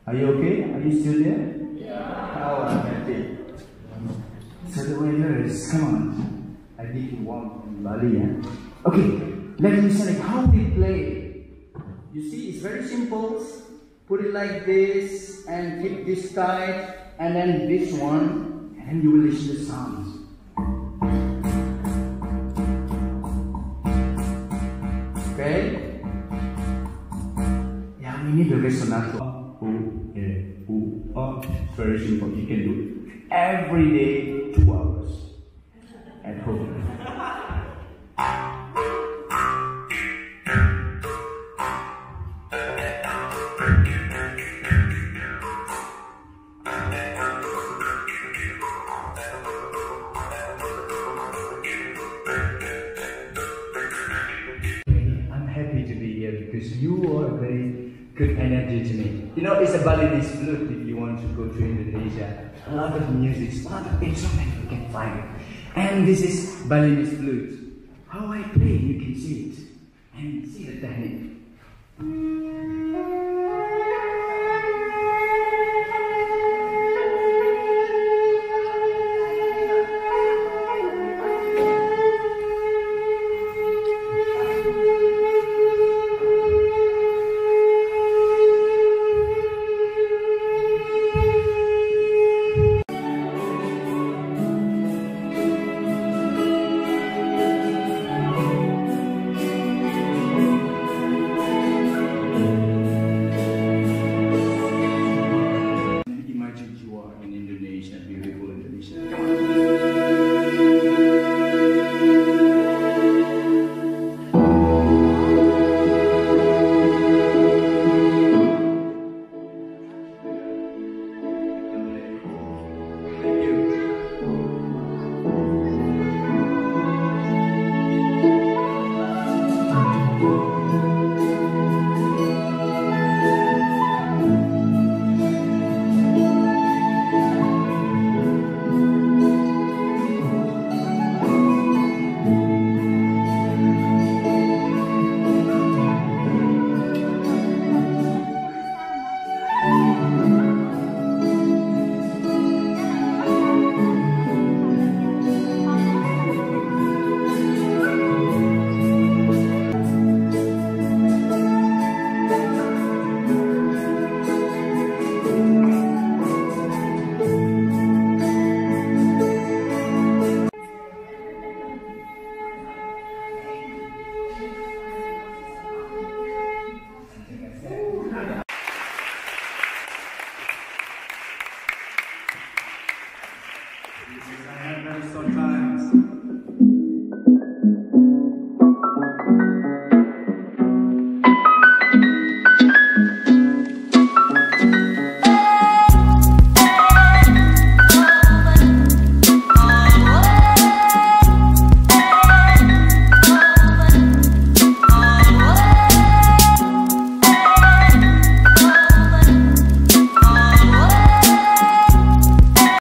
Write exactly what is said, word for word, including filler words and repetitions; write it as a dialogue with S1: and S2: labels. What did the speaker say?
S1: Are you okay? Are you still there? Yeah. Oh, I'm happy. So the weather is, come on. I think you want in Bali, yeah? Okay, let me select how we play. You see, it's very simple. Put it like this and keep this tight, and then this one, and you will listen to the sounds. Okay? Yeah, we need the resonato. Ooh, yeah, ooh, oh. Very simple. You can do it every day, two hours at home. I'm happy to be here because you are very good energy to me. You know, it's a Balinese flute if you want to go to Indonesia. A lot of music, a lot of instruments you can find. And this is Balinese flute. How I play, you can see it. And see the technique.